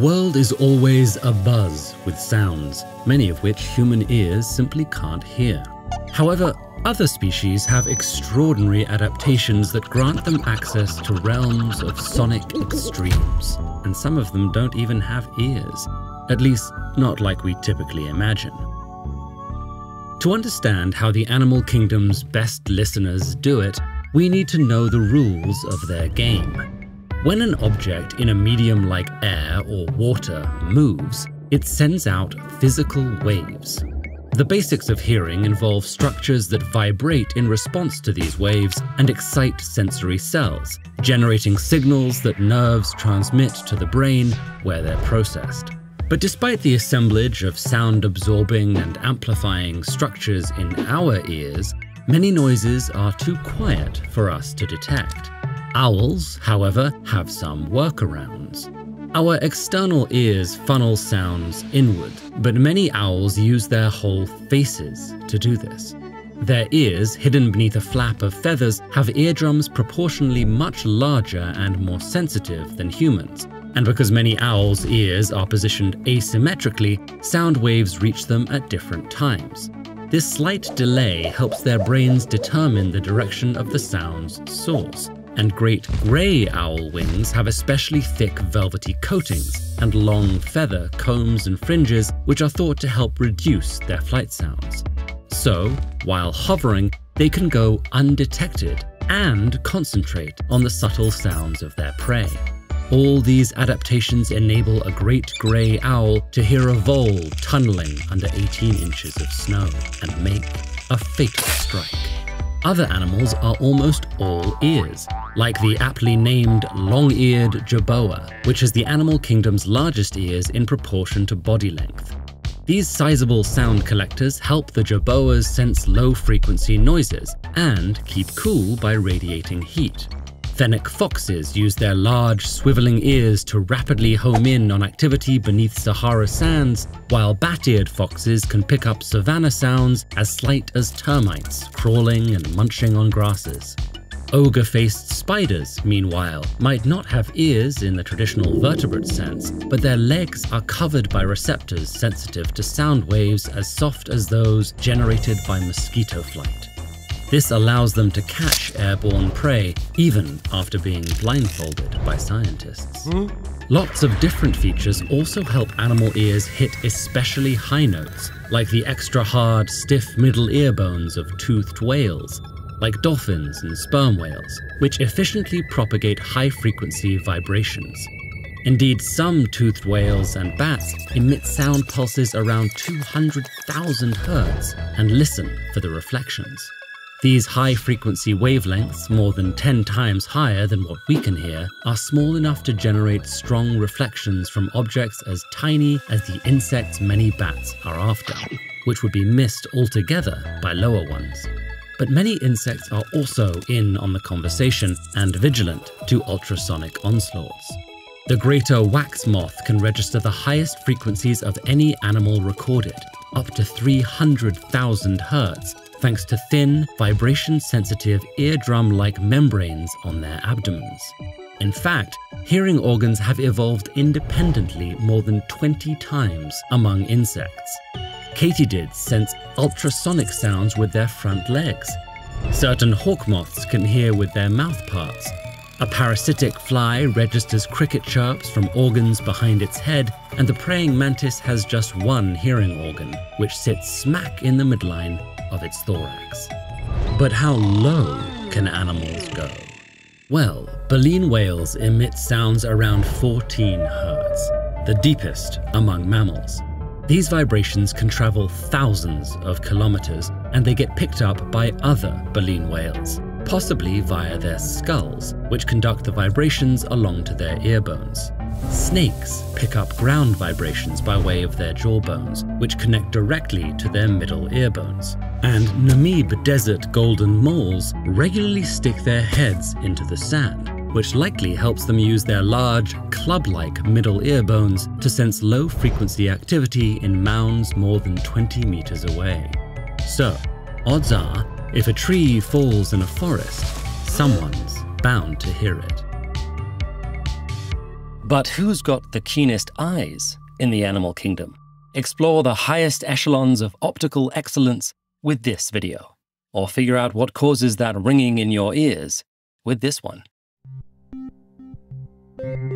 world is always abuzz with sounds, many of which human ears simply can't hear. However, other species have extraordinary adaptations that grant them access to realms of sonic extremes, and some of them don't even have ears, at least not like we typically imagine. To understand how the animal kingdom's best listeners do it, we need to know the rules of their game. When an object in a medium like air or water moves, it sends out physical waves. The basics of hearing involve structures that vibrate in response to these waves and excite sensory cells, generating signals that nerves transmit to the brain where they're processed. But despite the assemblage of sound-absorbing and amplifying structures in our ears, many noises are too quiet for us to detect. Owls, however, have some workarounds. Our external ears funnel sounds inward, but many owls use their whole faces to do this. Their ears, hidden beneath a flap of feathers, have eardrums proportionally much larger and more sensitive than humans. And because many owls' ears are positioned asymmetrically, sound waves reach them at different times. This slight delay helps their brains determine the direction of the sound's source. And great grey owl wings have especially thick velvety coatings and long feather combs and fringes which are thought to help reduce their flight sounds. So, while hovering, they can go undetected and concentrate on the subtle sounds of their prey. All these adaptations enable a great grey owl to hear a vole tunneling under 18 inches of snow and make a fatal strike. Other animals are almost all ears, like the aptly named long-eared jerboa, which has the animal kingdom's largest ears in proportion to body length. These sizable sound collectors help the jerboas sense low-frequency noises and keep cool by radiating heat. Fennec foxes use their large, swiveling ears to rapidly home in on activity beneath Sahara sands, while bat-eared foxes can pick up savanna sounds as slight as termites crawling and munching on grasses. Ogre-faced spiders, meanwhile, might not have ears in the traditional vertebrate sense, but their legs are covered by receptors sensitive to sound waves as soft as those generated by mosquito flight. This allows them to catch airborne prey, even after being blindfolded by scientists. Lots of different features also help animal ears hit especially high notes, like the extra hard, stiff middle ear bones of toothed whales, like dolphins and sperm whales, which efficiently propagate high-frequency vibrations. Indeed, some toothed whales and bats emit sound pulses around 200,000 Hz and listen for the reflections. These high-frequency wavelengths, more than 10 times higher than what we can hear, are small enough to generate strong reflections from objects as tiny as the insects many bats are after, which would be missed altogether by lower ones. But many insects are also in on the conversation and vigilant to ultrasonic onslaughts. The greater wax moth can register the highest frequencies of any animal recorded, up to 300,000 Hz, thanks to thin, vibration-sensitive eardrum-like membranes on their abdomens. In fact, hearing organs have evolved independently more than 20 times among insects. Katydids sense ultrasonic sounds with their front legs. Certain hawk moths can hear with their mouth parts. A parasitic fly registers cricket chirps from organs behind its head, and the praying mantis has just one hearing organ, which sits smack in the midline of its thorax. But how low can animals go? Well, baleen whales emit sounds around 14 Hz, the deepest among mammals. These vibrations can travel thousands of kilometers, and they get picked up by other baleen whales, possibly via their skulls, which conduct the vibrations along to their ear bones. Snakes pick up ground vibrations by way of their jawbones, which connect directly to their middle ear bones. And Namib desert golden moles regularly stick their heads into the sand, which likely helps them use their large, club-like middle ear bones to sense low-frequency activity in mounds more than 20 meters away. So, odds are, if a tree falls in a forest, someone's bound to hear it. But who's got the keenest eyes in the animal kingdom? Explore the highest echelons of optical excellence with this video, or figure out what causes that ringing in your ears with this one.